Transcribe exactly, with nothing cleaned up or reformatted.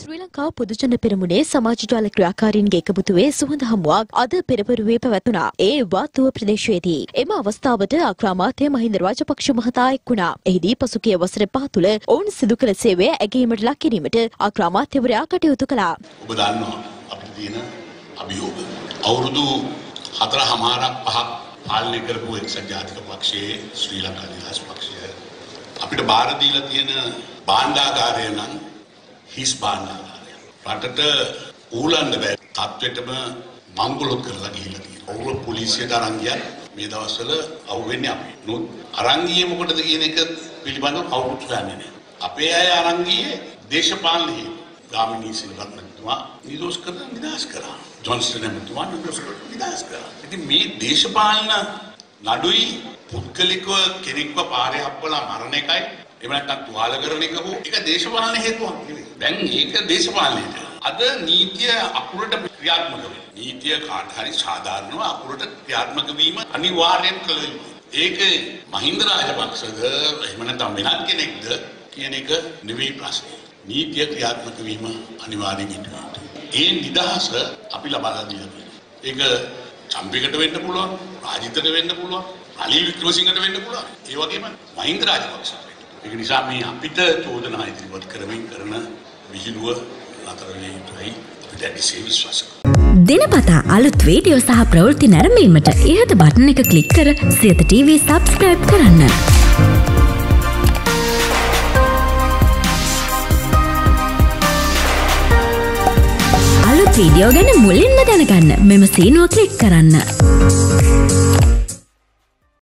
ශ්‍රී ලංකා පොදුජන පෙරමුණේ සමාජ ජාල ක්‍රියාකාරීන්ගේ එකමුතුවේ සුවඳ හමුවක් අද පෙරවරුවේ පැවැතුණා. ඒ වාතුව ප්‍රදේශයේදී එම අවස්ථාවට අග්‍රාමාත්‍ය මහින්ද රාජපක්ෂ මහතා එක් වුණා. එහිදී පසුගිය වසර පහ තුළ ඔවුන් සිදු කළ සේවය ඇගීමට ලක් කිරීමට අග්‍රාමාත්‍යවරයා කටයුතු කළා. ඔබ දන්නවා අපිට තියෙන අභියෝග. අවුරුදු හතරමාරක් පහක් පාලනය කරපු එක්සත් ජාතික පක්ෂයේ ශ්‍රී ලංකා නිදහස් පක්ෂය අපිට බාර දීලා තියෙන භාණ්ඩාගාරය නම් හිස් භාණ්ඩාගාරය. රටට ඌලන්න බැරි තත්වෙටම මංගලොත් කරලා ගිහිල්ලා තියෙනවා. ඔවුන් පොලිසියට අරන් ගියා මේ දවස්වල අහුවෙන්නේ අපි. නමුත් අරන් ගියේ මොකටද කියන එක පිළිබඳව කවුරුත් දන්නේ නැහැ. අපේ අය අරන් ගියේ දේශපාලන හේතු. ගාමිණී සිල්වත්තුමා නිදොස් කරලා නිදහස් කරා. ජොන්ස්ටන් එම්තුමා නිදොස් කරලා නිදහස් කරා. ඉතින් මේ දේශපාලන නඩුයි පුද්ගලිකව කෙනෙක්ව පාරේ හප්පලා මරණ එකයි එහෙම නැත්නම් තුවාල කරන එක හෝ ඒක දේශපාලන හේතුවක් නෙවෙයි. දැන් ඒක දේශපාලනයට. අද නීතිය අකුරට ක්‍රියාත්මක වෙනවා. නීතිය කාට හරි සාධාරණව අකුරට ක්‍රියාත්මක වීම අනිවාර්යෙන් කළ යුතුයි. ඒක මහින්ද රාජපක්ෂද එහෙම නැත්නම් වෙනත් කෙනෙක්ද කියන එක නෙවෙයි ප්‍රශ්නේ. නීතිය ක්‍රියාත්මක වීම අනිවාර්යෙන් ඉන්නවා. ඒ නිදහස අපි ලබා දෙන්න. ඒක චම්පිකට වෙන්න පුළුවන්, රාජිතට වෙන්න පුළුවන්, රනිල් වික්‍රමසිංහට වෙන්න පුළුවන්. ඒ වගේම මහින්ද රාජපක්ෂට. ඒක නිසා මේ අපිට චෝදනා ඉදිරිපත් කරමින් කරන විහිළුව නතර වෙන්න යුතුයි. අපිට ඇතිසේ විශ්වාස කරනවා. දිනපතා අලුත් වීඩියෝ සහ ප්‍රවෘත්ති නැරඹීමට ඉහත බටන් එක ක්ලික් කර සියත ටීවී සබ්ස්ක්‍රයිබ් කරන්න. අලුත් වීඩියෝ ගැන මුලින්ම දැනගන්න මෙම සීනුව ක්ලික් කරන්න.